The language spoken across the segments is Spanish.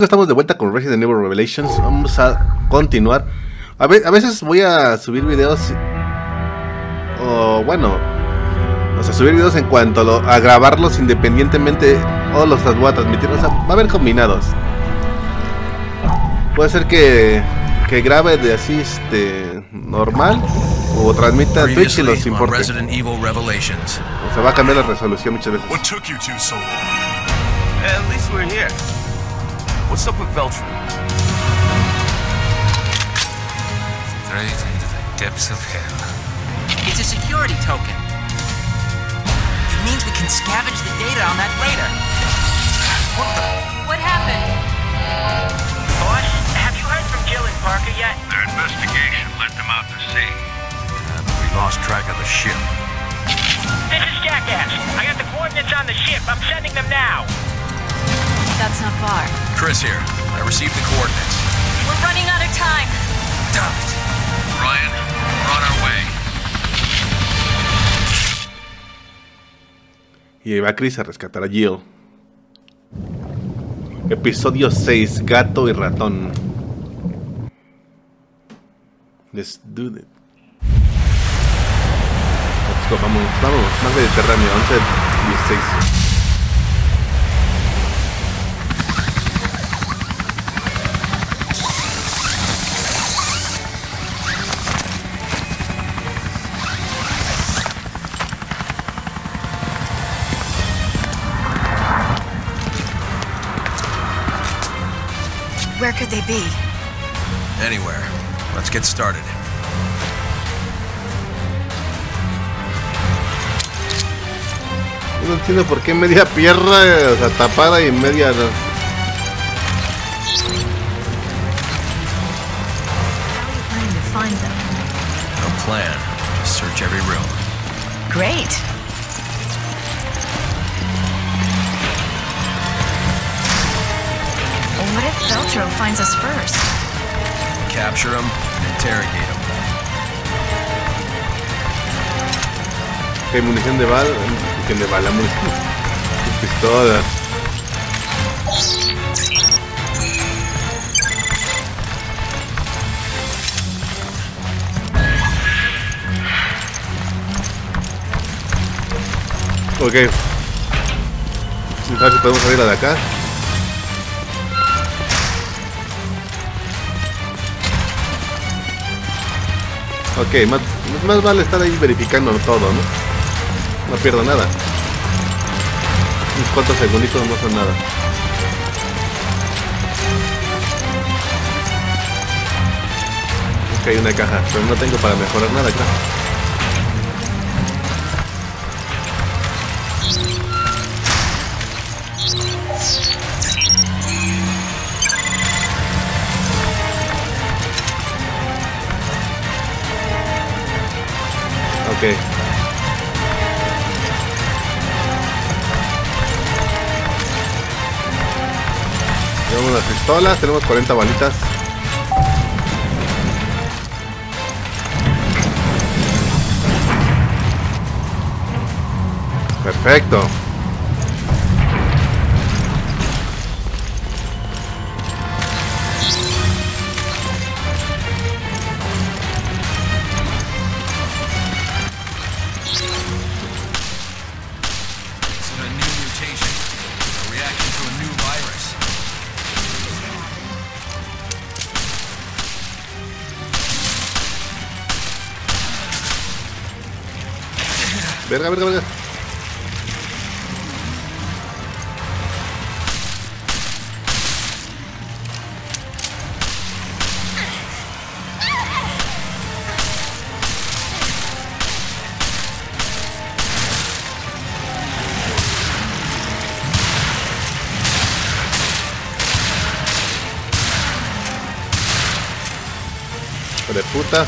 Estamos de vuelta con Resident Evil Revelations. Vamos a continuar. A veces voy a subir videos o bueno, o sea, subir videos en cuanto a grabarlos independientemente o los voy a transmitir. O sea, va a haber combinados. Puede ser que grabe de así normal o transmita a Twitch y los importe. O sea, va a cambiar la resolución muchas veces. What took you two so long? At least we're here. What's up with Veltro? Straight into the depths of hell. It's a security token. It means we can scavenge the data on that later. What happened? Boss, have you heard from Jill and Parker yet? Their investigation led them out to sea. We lost track of the ship. This is Jackass. I got the coordinates on the ship. I'm sending them now. That's not far. Chris here. I received the coordinates. We're running out of time. Damn it. Ryan, we're on our way. Y va Chris a rescatar a Jill. Episodio 6, Gato y Ratón. Let's do it. Let's go, vamos, más Mediterráneo, 11-16. Where could they be? Anywhere. Let's get started. No entiendo por qué media pierna, o sea, tapada y media no. How are you planning to find them? No plan. Just search every room. Great. Well, what if Veltro finds us first? Capture them and interrogate them. Hay munición de bala, munición. Pistola. Ok. A ver si podemos salir de acá. Ok, más vale estar ahí verificando todo, ¿no? No pierdo nada. Unos cuantos segunditos no son nada. Ok, hay una caja, pero no tengo para mejorar nada acá. Ok. Tenemos las pistolas, tenemos 40 balitas. Perfecto. Verga. Hijo de puta.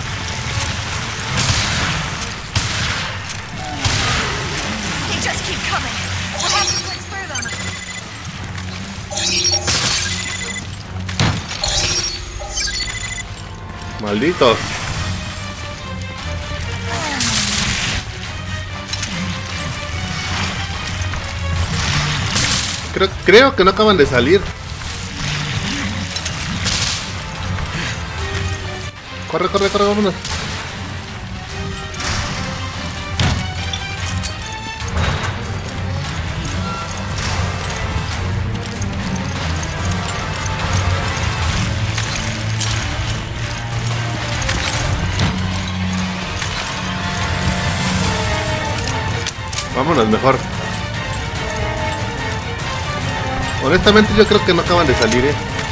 Malditos. Creo que no acaban de salir. Corre, corre, corre, vámonos. Vámonos mejor. Honestamente yo creo que no acaban de salir,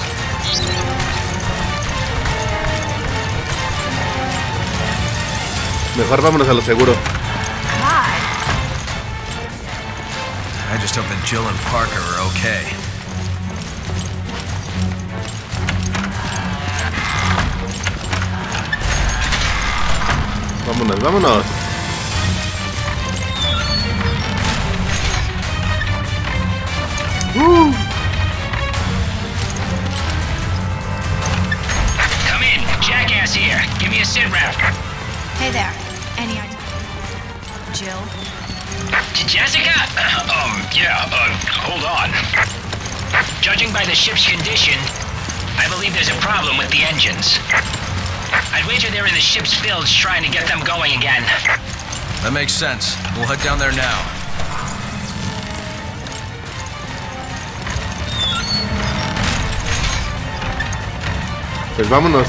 Mejor vámonos a lo seguro. I just hope that Jill and Parker are okay. Vámonos, vámonos. Come in, Jackass here. Give me a sit rep. Hey there. Any idea? Jill? Jessica? Hold on. Judging by the ship's condition, I believe there's a problem with the engines. I'd wager they're in the ship's bilge trying to get them going again. That makes sense. We'll head down there now. Pues vámonos.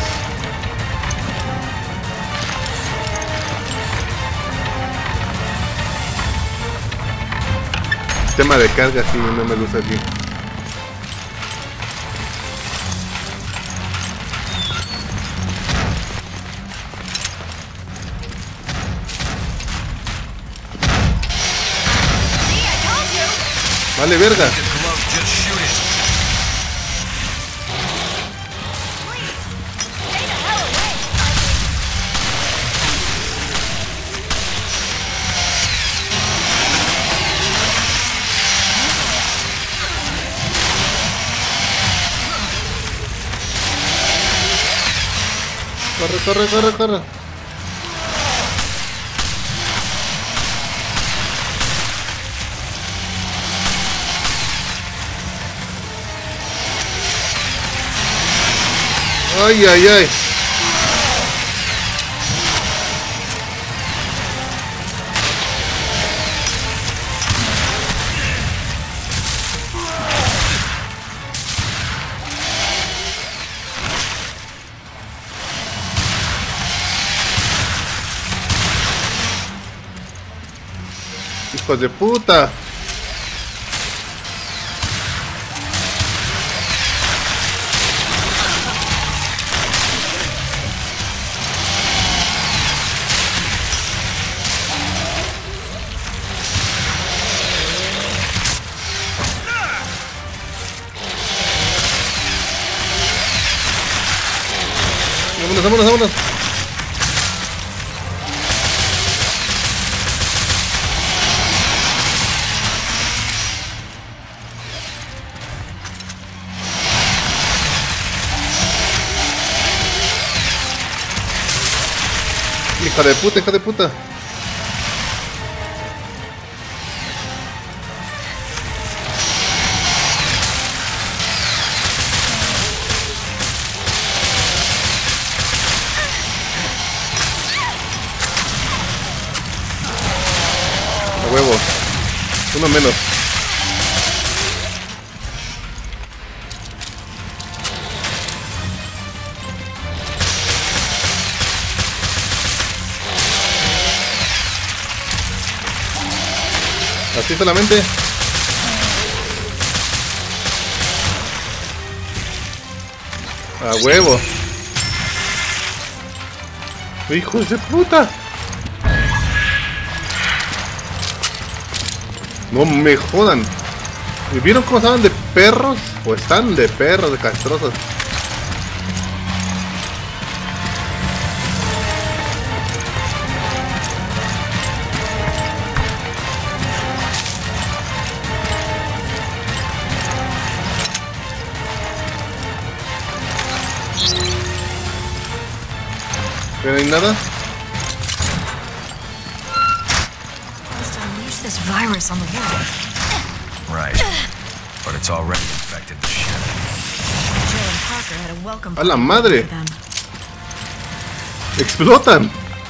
Sistema de carga, sí, no me gusta aquí. Vale, verga. Corre, corre, corre, corre. Ay, ay, ay. Hijos de puta. Vámonos, vámonos, vámonos. Hija de puta, hija de puta. A huevo. Uno menos. Así solamente. A huevo. Hijos de puta. No me jodan. ¿Y vieron cómo estaban de perros? O están de perros, de castrosos. ¿Pero hay nada? Must unleash this virus on the world. Right. But it's already infected the ship. Jill and Parker had a welcome ¡A la party madre! for them. Explotan.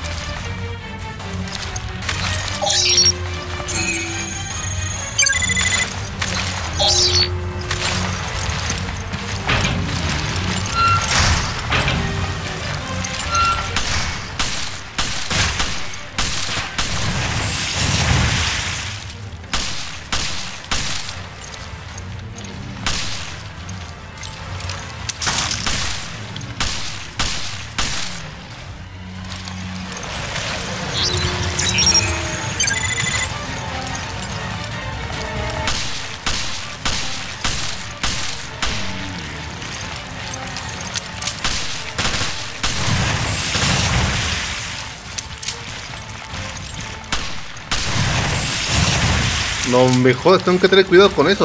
No me jodas, tengo que tener cuidado con esos.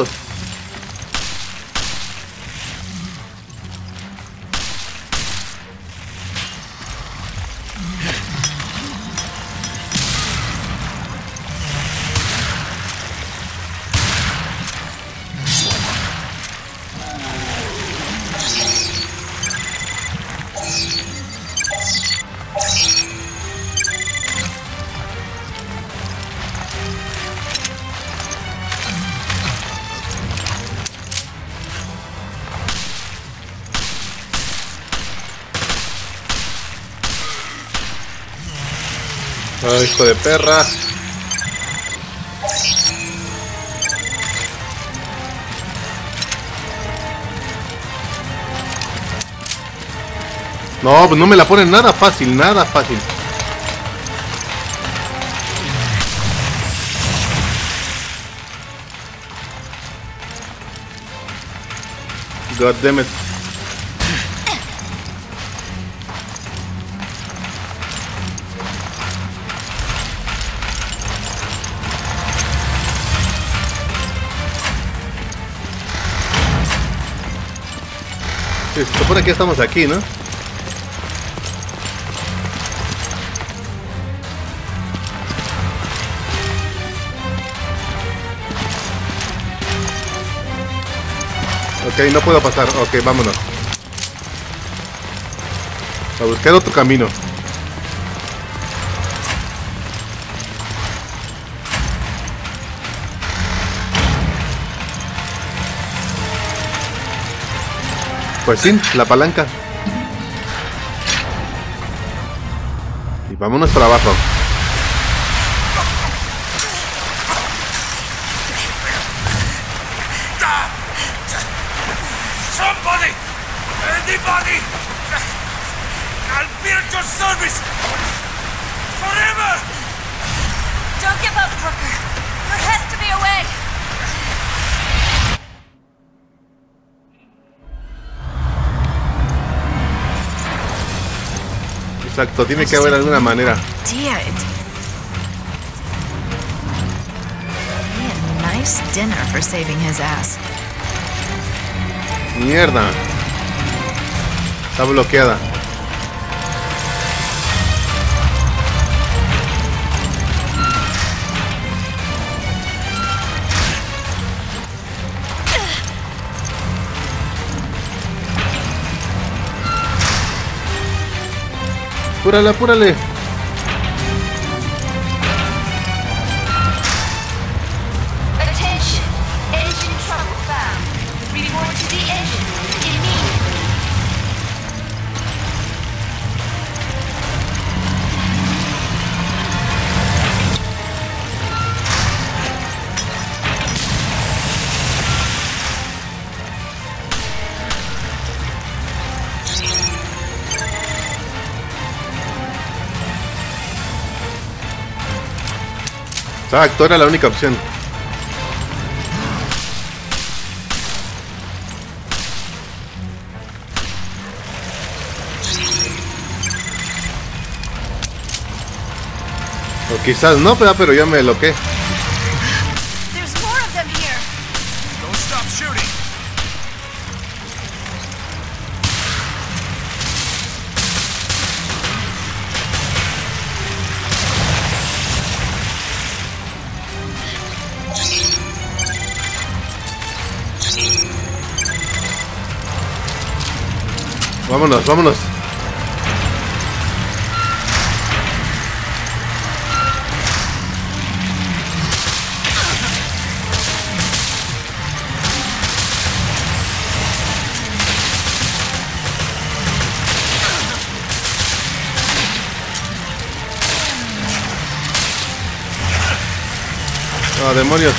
Oh, hijo de perra. No, pues no me la ponen nada fácil, nada fácil. God damn it. Se supone que estamos aquí, ¿no? Ok, no puedo pasar. Ok, vámonos. A buscar otro camino. Pues sí, la palanca. Y vámonos para abajo. Somebody! Anybody! I'll be at your service! Forever! Don't give up, Parker. There has to be a way. Exacto, tiene que haber alguna manera. He had a nice dinner for saving his ass. Mierda. Está bloqueada. Apúrale, apúrale. Attention! Engine trouble found. Report to the engine immediately. Exacto, era la única opción. O quizás no, pero ya me loqué. There's more of them here. Don't stop shooting! Vámonos, vámonos. Oh, demonios.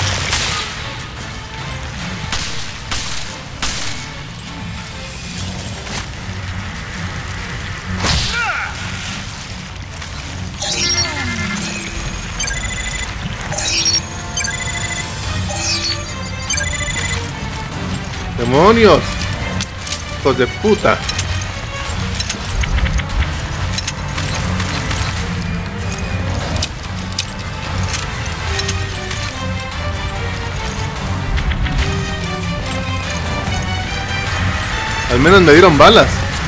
¡Demonios! ¡Hijos de puta! Al menos me dieron balas.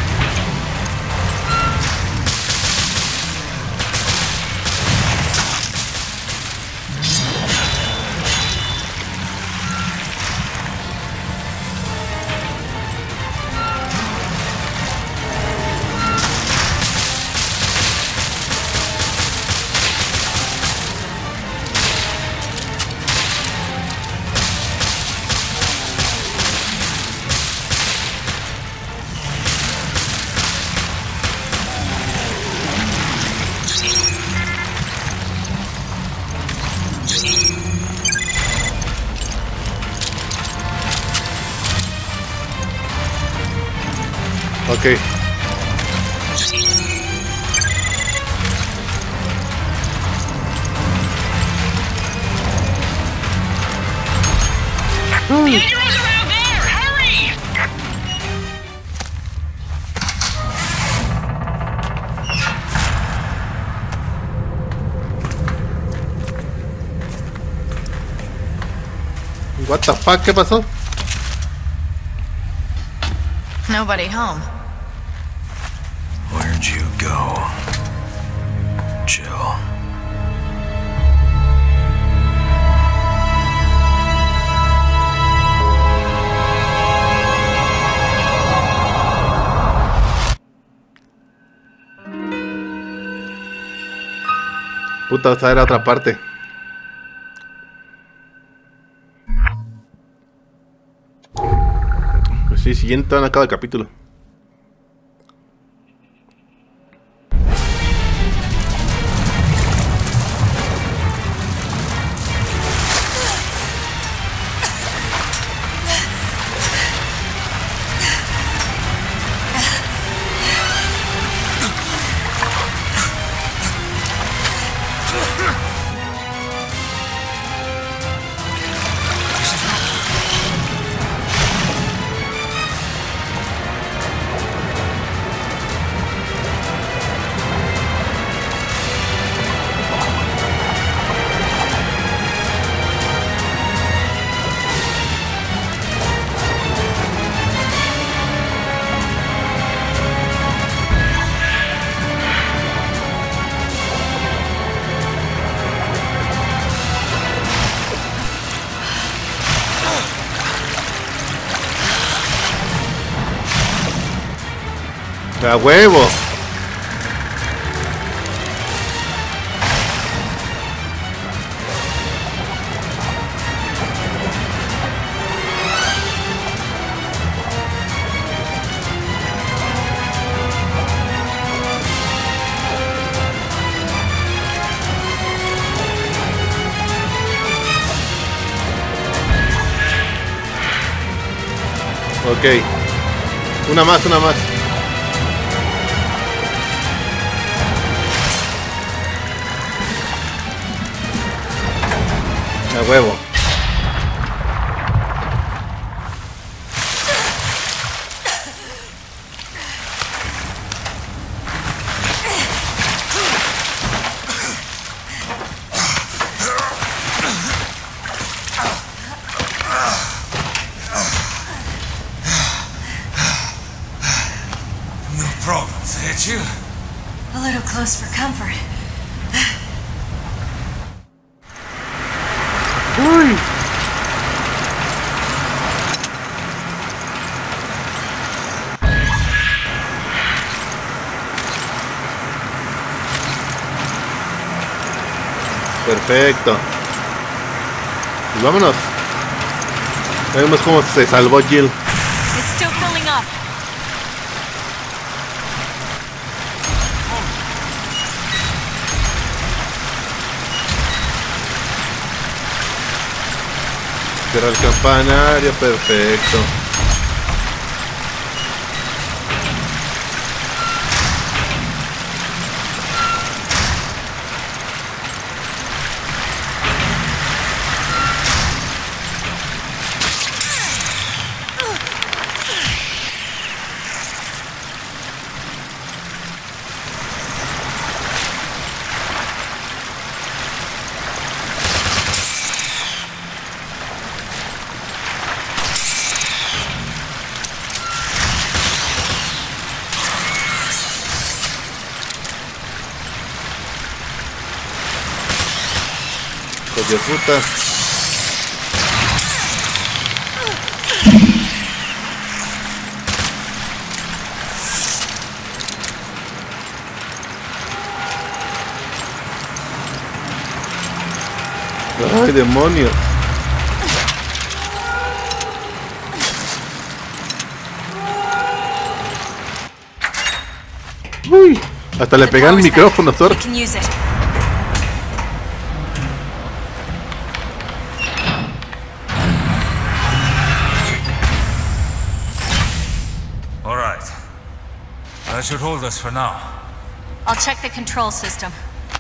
Ok. The Engineers around there! Hurry! What the fuck, ¿qué pasó? Nobody home. Where'd you go? Jill. Puta, esta era otra parte. Pues sí, siguiente van a cada capítulo. ¡A huevo! Ok. Una más, una más. A huevo. No problems, ain't you? A little close for comfort. Uy. Perfecto. Pues vámonos. Vemos cómo se salvó Jill. It's still filling up. Cierra el campanario, perfecto. De puta. Ay, demonios. Uy, hasta le pegan el micrófono, Thor. That should hold us for now. I'll check the control system.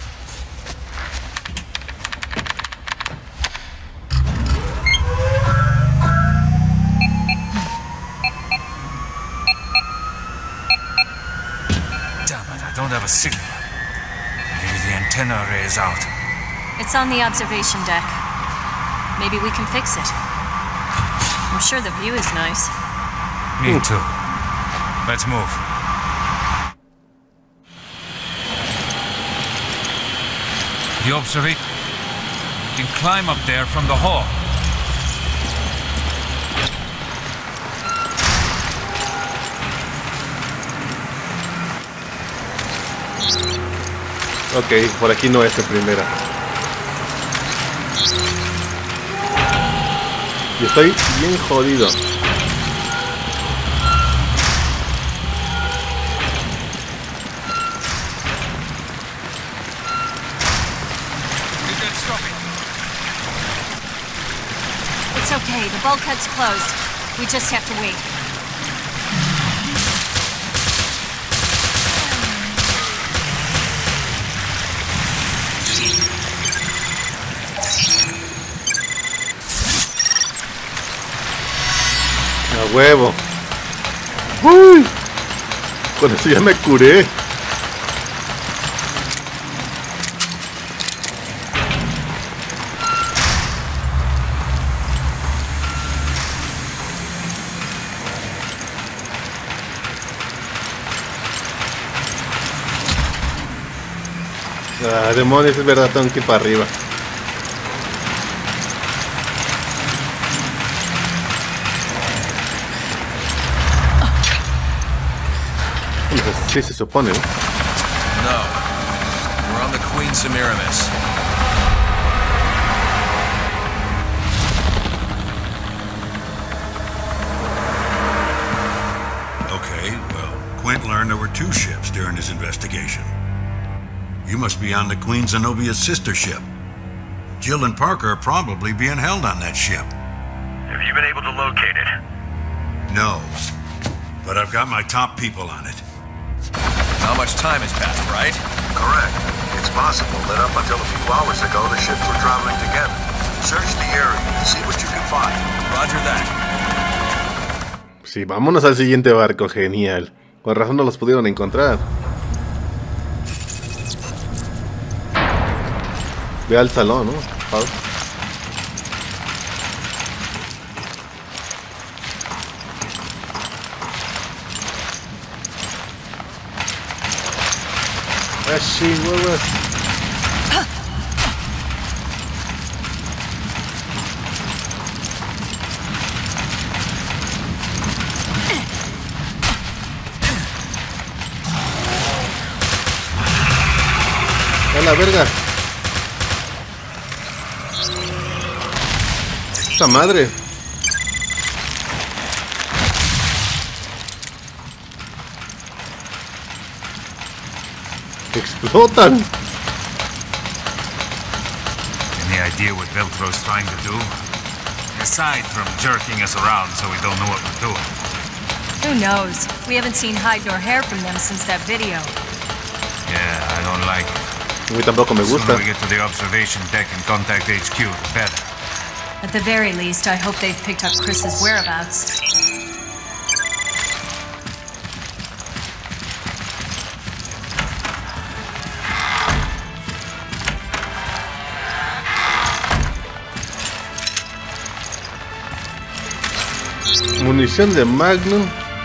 Damn it, I don't have a signal. Maybe the antenna array is out. It's on the observation deck. Maybe we can fix it. I'm sure the view is nice. Me too. Let's move. The observation. You can climb up there from the hall. Ok, por aquí no es de primera. Y estoy bien jodido. It's okay, the bulkhead's closed. We just have to wait. A huevo. Uy, con eso ya me curé. Ah, demonios, es verdad, tengo que ir para arriba. Sí, se supone, ¿no? No. We're on the Queen Semiramis. Okay, well, Quint learned there were two ships during his investigation. You must be on the Queen Zenobia's sister ship. Jill and Parker are probably being held on that ship. Have you been able to locate it? No, but I've got my top people on it. Not much time has passed, right? Correct. It's possible that up until a few hours ago, the ships were traveling together. Search the area and see what you can find. Roger that. Sí, vámonos al siguiente barco, genial. Con razón no los pudieron encontrar. Ve al salón, ¿no? Así, huevos. A la verga. Esa madre. Explotan. Any idea what Velcro's trying to do? Aside from jerking us around so we don't know what we're doing. Who knows? We haven't seen hide nor hair from them since that video. Yeah, I don't like it. A mí tampoco me The gusta. sooner we get to the observation deck and contact HQ, the better. At the very least, I hope they've picked up Chris's whereabouts. Munición de Magnum.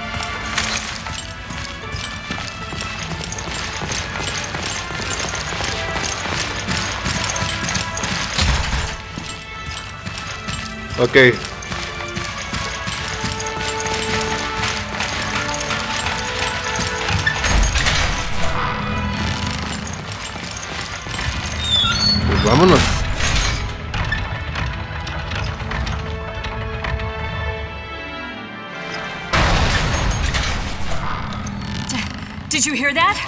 Ok. Pues vámonos. Did you hear that?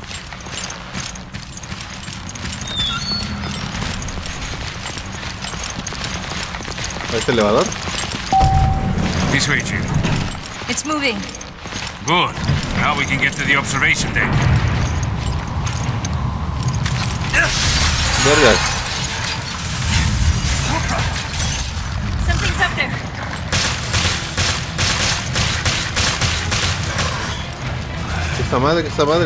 ¿Este elevador? This way, Jim. It's moving. Good. Now we can get to the observation deck. Vergas. Something's up there. ¿Qué esta madre? ¿Qué esta madre?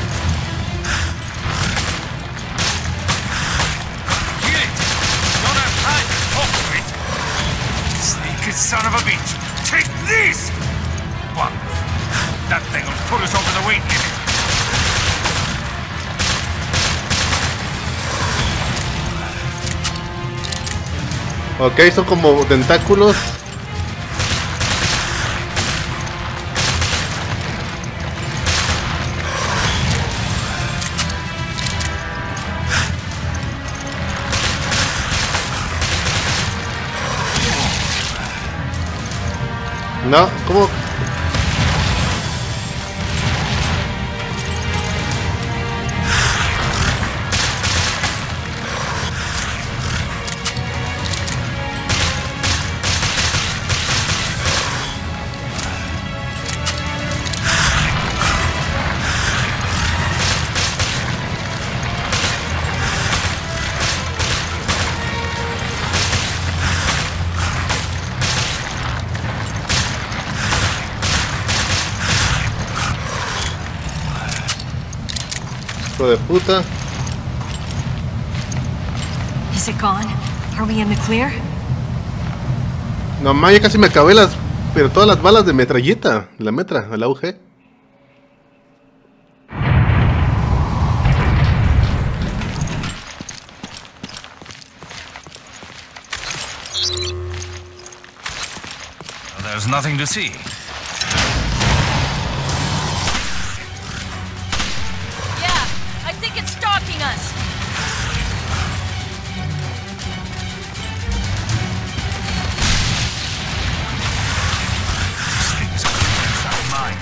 Get it! Don't have time to talk to it! Sneaky son of a bitch! Take this! What? That thing will put us over the weight limit. Ok, son como tentáculos. No, ¿cómo? Hijo de puta. Is it gone? Are we in the clear? No más, ya casi me acabé pero todas las balas de metralleta, la metra, la UG. There's nothing to see. Yeah, I think it's stalking us. This thing's inside mine.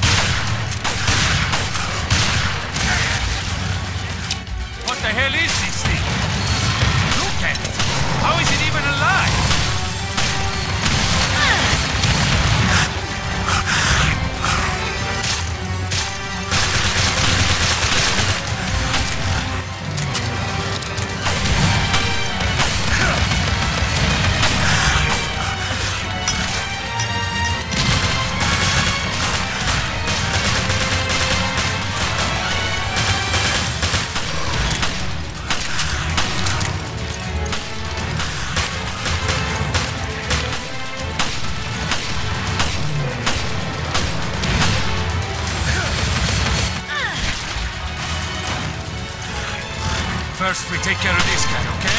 What the hell is this thing? Look at it. How is it even alive? First, we take care of this guy, okay?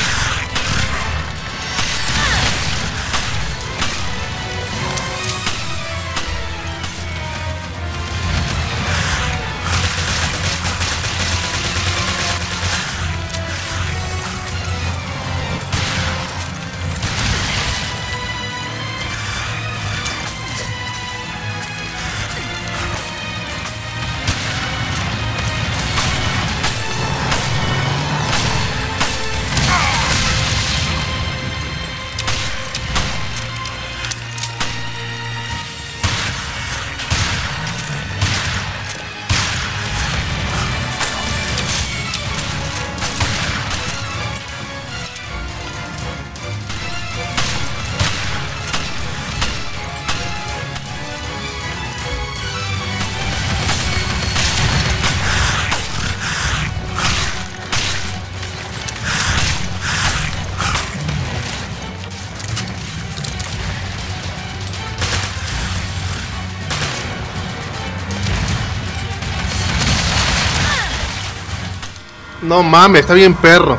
No mames, está bien perro.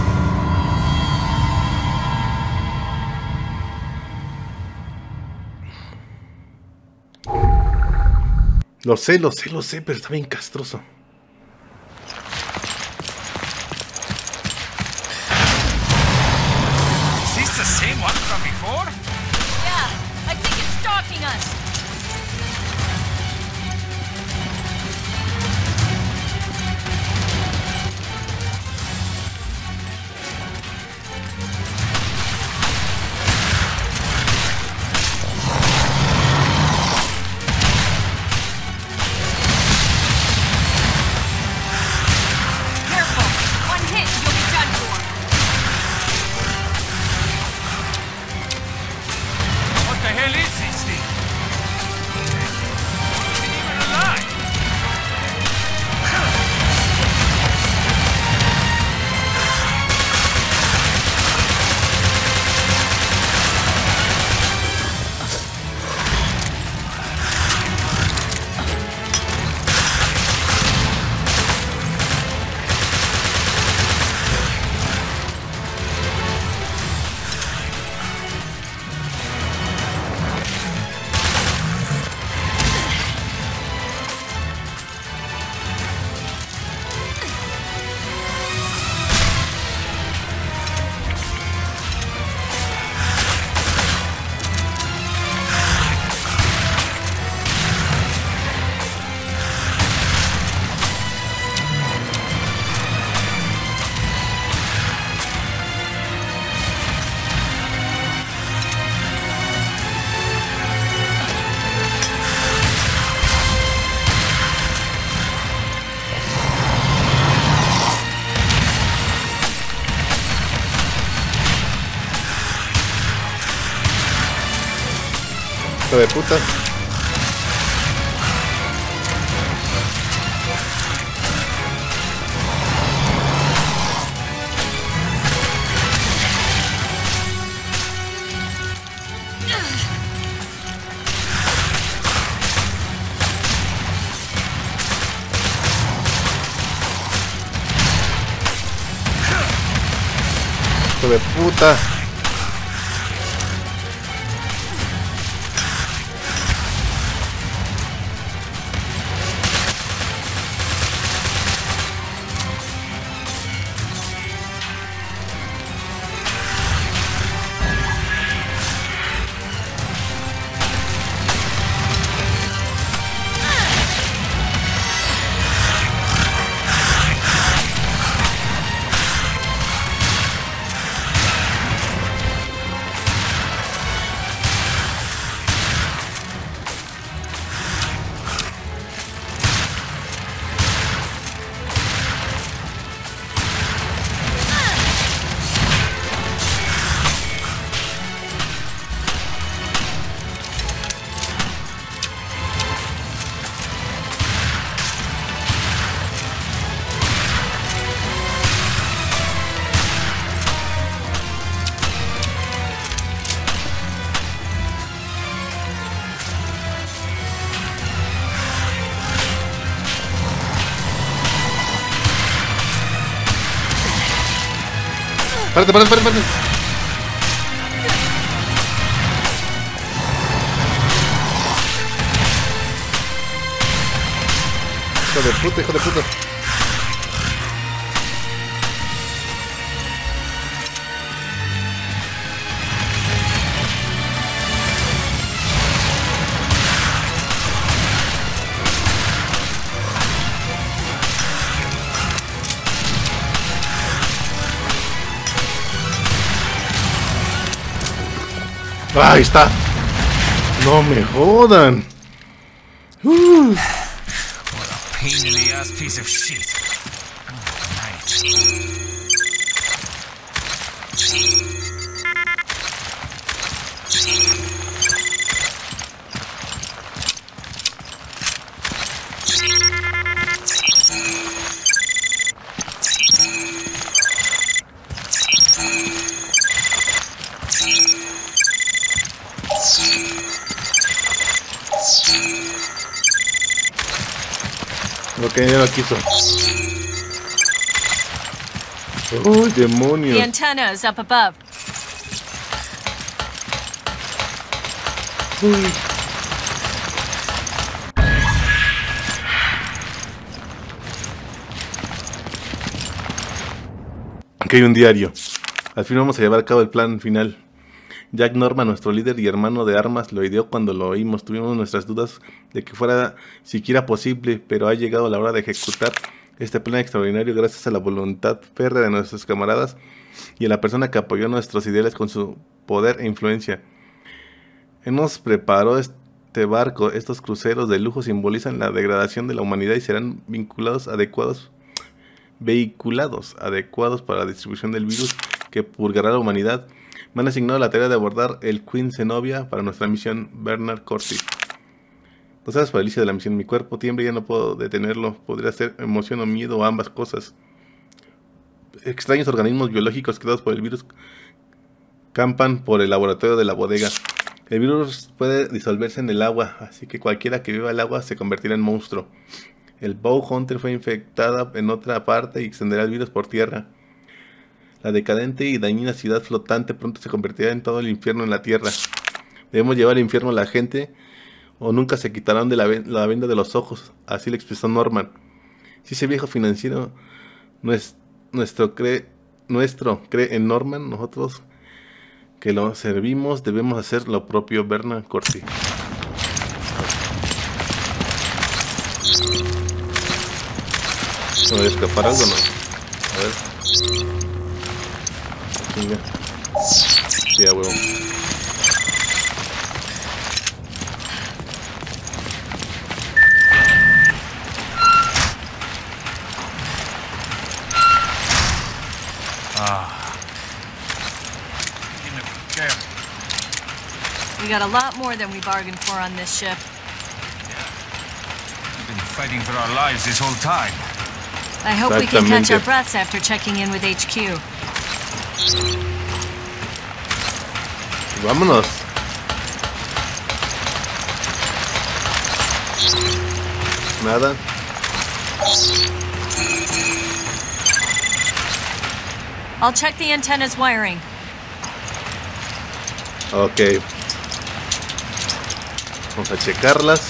Lo sé, pero está bien castroso. Is this the same one from before? Yeah, I think it's stalking us. De puta. Hijo de puta. Párate. Hijo de puta. Ahí está. No me jodan. What a pain in the ass piece of shit. Lo que ya lo quiso. ¡Oh, demonios! The antenna is up above. Uy. Aquí hay un diario. Al fin vamos a llevar a cabo el plan final. Jack Norman, nuestro líder y hermano de armas, lo ideó cuando lo oímos. Tuvimos nuestras dudas de que fuera siquiera posible, pero ha llegado la hora de ejecutar este plan extraordinario gracias a la voluntad férrea de nuestros camaradas y a la persona que apoyó nuestros ideales con su poder e influencia. Él nos preparó este barco. Estos cruceros de lujo simbolizan la degradación de la humanidad y serán vehiculados adecuados para la distribución del virus que purgará la humanidad. Me han asignado la tarea de abordar el Queen Zenobia para nuestra misión Bernard Corsi. No sabes por el inicio de la misión, mi cuerpo tiembla y ya no puedo detenerlo. Podría ser emoción o miedo o ambas cosas. Extraños organismos biológicos creados por el virus campan por el laboratorio de la bodega. El virus puede disolverse en el agua, así que cualquiera que viva el agua se convertirá en monstruo. El Bow Hunter fue infectada en otra parte y extenderá el virus por tierra. La decadente y dañina ciudad flotante pronto se convertirá en todo el infierno en la tierra. Debemos llevar al infierno a la gente o nunca se quitarán de la venda de los ojos, así le expresó Norman. Si ese viejo financiero nuestro cree en Norman, nosotros que lo servimos debemos hacer lo propio. Bernard Corsi. ¿No voy a escapar algo o no? A ver. Venga. Sí, a huevo. We got a lot more than we bargained for on this ship. We've been fighting for our lives this whole time. I hope we can catch our breaths after checking in with HQ. Vámonos. Nada. I'll check the antenna's wiring. Ok. Vamos a checarlas.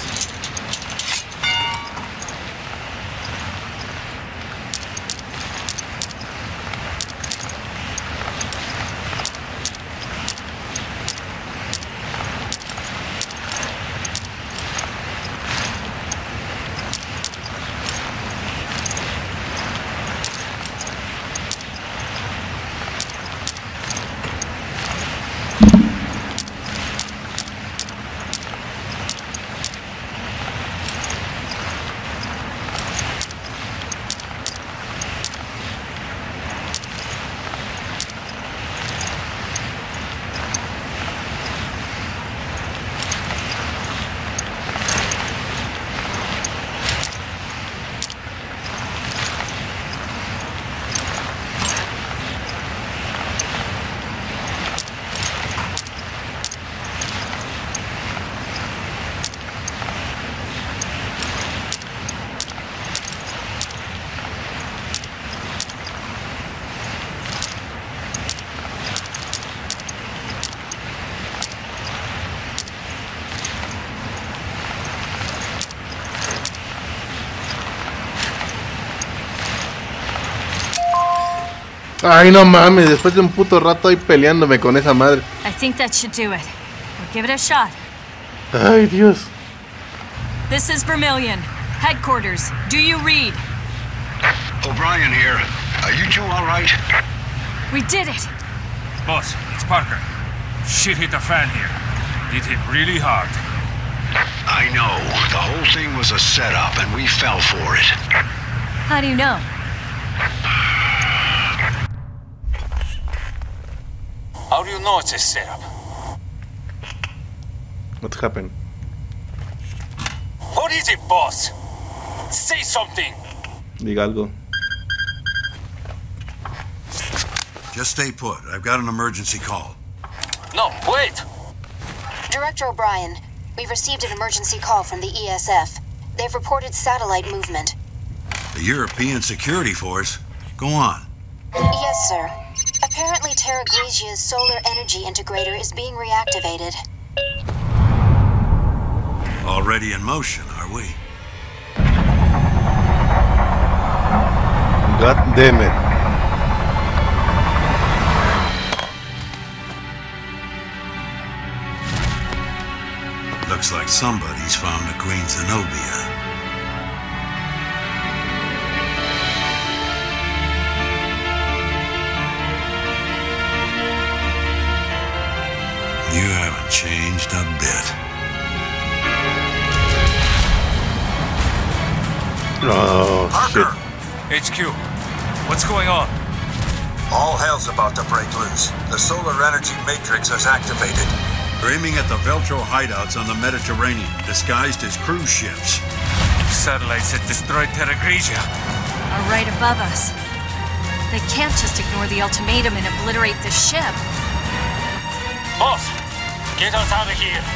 Ay, no mames, después de un puto rato ahí peleándome con esa madre. I think that should do it. We'll give it a shot. Ay, Dios. This is Vermilion. Headquarters. Do you read? O'Brien here. Are you two all right? We did it. Boss, it's Parker. Shit hit the fan here. It hit really hard. I know. The whole thing was a setup, and we fell for it. How do you know? How do you know it's a setup? What happened? What is it, boss? Say something! Diga algo. Just stay put. I've got an emergency call. No, wait! Director O'Brien, we've received an emergency call from the ESF. They've reported satellite movement. The European Security Force? Go on. Yes, sir. Apparently Terra Grigia's solar energy integrator is being reactivated. Already in motion, are we? God damn it. Looks like somebody's found the Queen Zenobia. You haven't changed a bit. Oh, shit. HQ, what's going on? All hell's about to break loose. The solar energy matrix is activated. They're aiming at the Veltro hideouts on the Mediterranean, disguised as cruise ships. Satellites that destroyed Terra Grigia are right above us. They can't just ignore the ultimatum and obliterate the ship. Boss, get us out of here.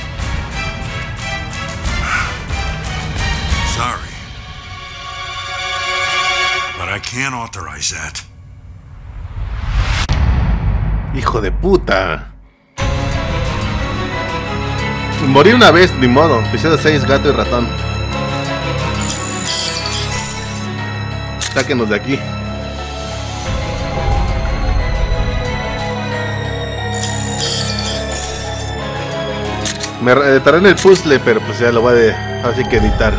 Sorry. But I can't authorize that. Hijo de puta. Morí una vez, ni modo. Episodio 6, gato y ratón. Sáquenos de aquí. Me tardé en el puzzle, pero pues ya lo voy a así que editar.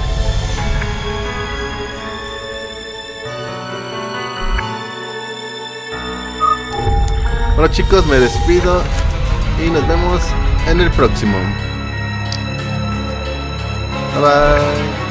Bueno chicos, me despido y nos vemos en el próximo. Bye bye.